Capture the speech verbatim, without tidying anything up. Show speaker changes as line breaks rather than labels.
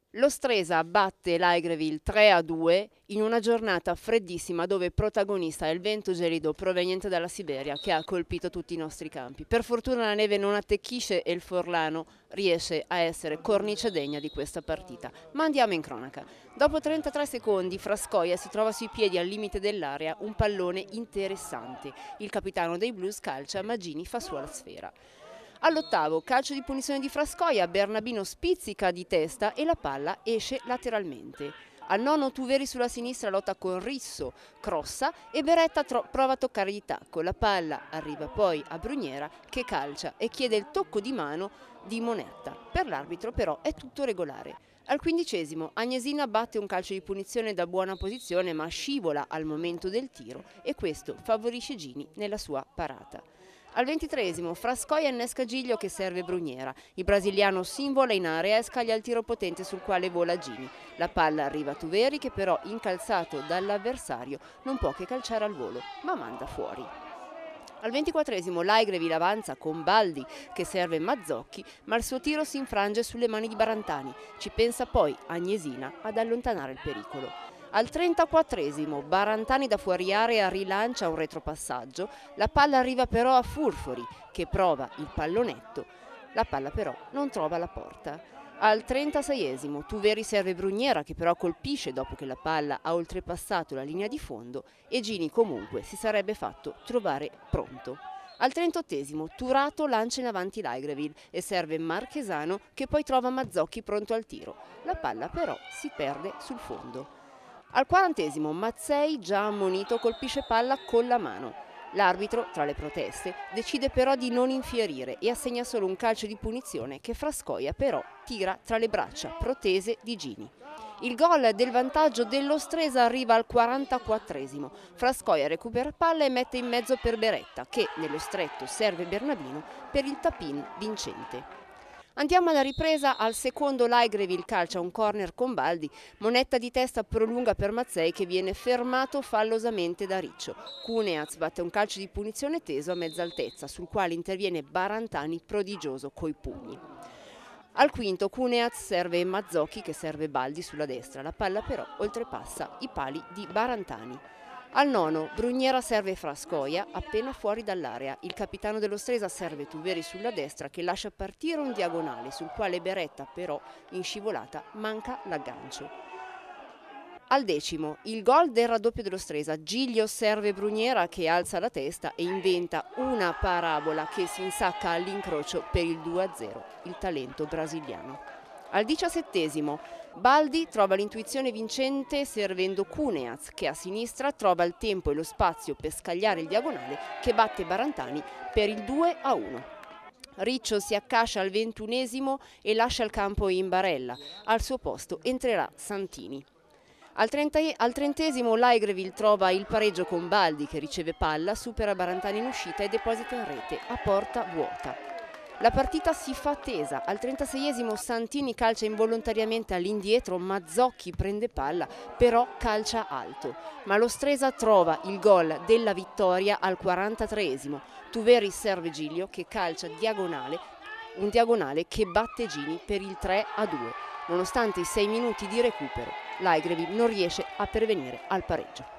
Lo Stresa batte l'Aigreville tre a due in una giornata freddissima dove protagonista è il vento gelido proveniente dalla Siberia che ha colpito tutti i nostri campi. Per fortuna la neve non attecchisce e il Forlano riesce a essere cornice degna di questa partita. Ma andiamo in cronaca. Dopo trentatré secondi Frascoia si trova sui piedi al limite dell'area un pallone interessante. Il capitano dei Blues calcia, Magini fa sua la sfera. All'ottavo, calcio di punizione di Frascoia, Bernabino spizzica di testa e la palla esce lateralmente. Al nono Tuveri sulla sinistra lotta con Risso, crossa e Beretta prova a toccare di tacco. La palla arriva poi a Bruniera che calcia e chiede il tocco di mano di Monetta. Per l'arbitro però è tutto regolare. Al quindicesimo Agnesina batte un calcio di punizione da buona posizione ma scivola al momento del tiro e questo favorisce Gini nella sua parata. Al ventitreesimo Frascoia innesca Giglio che serve Bruniera. Il brasiliano si invola in area e scaglia il tiro potente sul quale vola Gini. La palla arriva a Tuveri che però, incalzato dall'avversario, non può che calciare al volo, ma manda fuori. Al ventiquattresimo l'Aigreville avanza con Baldi che serve Mazzocchi, ma il suo tiro si infrange sulle mani di Barantani. Ci pensa poi Agnesina ad allontanare il pericolo. Al trentaquattresimo Barantani da fuori area rilancia un retropassaggio, la palla arriva però a Furfori che prova il pallonetto, la palla però non trova la porta. Al trentaseiesimo Tuveri serve Bruniera che però colpisce dopo che la palla ha oltrepassato la linea di fondo e Gini comunque si sarebbe fatto trovare pronto. Al trentottesimo Turato lancia in avanti l'Aigreville e serve Marchesano che poi trova Mazzocchi pronto al tiro. La palla però si perde sul fondo. Al quarantesimo Mazzei, già ammonito, colpisce palla con la mano. L'arbitro, tra le proteste, decide però di non infierire e assegna solo un calcio di punizione che Frascoia però tira tra le braccia protese di Gini. Il gol del vantaggio dello Stresa arriva al quarantaquattresimo. Frascoia recupera palla e mette in mezzo per Beretta che, nello stretto, serve Bernabino per il tap-in vincente. Andiamo alla ripresa, al secondo l'Aigreville calcia un corner con Baldi, Monetta di testa prolunga per Mazzei che viene fermato fallosamente da Riccio. Cuneaz batte un calcio di punizione teso a mezza altezza, sul quale interviene Barantani prodigioso coi pugni. Al quinto Cuneaz serve Mazzocchi che serve Baldi sulla destra, la palla però oltrepassa i pali di Barantani. Al nono Bruniera serve Frascoia appena fuori dall'area. Il capitano dello Stresa serve Tuveri sulla destra che lascia partire un diagonale sul quale Beretta però in scivolata manca l'aggancio. Al decimo il gol del raddoppio dello Stresa. Giglio serve Bruniera che alza la testa e inventa una parabola che si insacca all'incrocio per il due a zero, il talento brasiliano. Al diciassettesimo Baldi trova l'intuizione vincente servendo Cuneaz che a sinistra trova il tempo e lo spazio per scagliare il diagonale che batte Barantani per il due a uno. Riccio si accascia al ventunesimo e lascia il campo in barella. Al suo posto entrerà Santini. Al, trenta, al trentesimo l'Aigreville trova il pareggio con Baldi che riceve palla, supera Barantani in uscita e deposita in rete a porta vuota. La partita si fa tesa, al trentaseiesimo Santini calcia involontariamente all'indietro, Mazzocchi prende palla, però calcia alto. Ma lo Stresa trova il gol della vittoria al quarantatreesimo. Tuveri serve Giglio che calcia diagonale, un diagonale che batte Gini per il tre a due. Nonostante i sei minuti di recupero, l'Aigreville non riesce a pervenire al pareggio.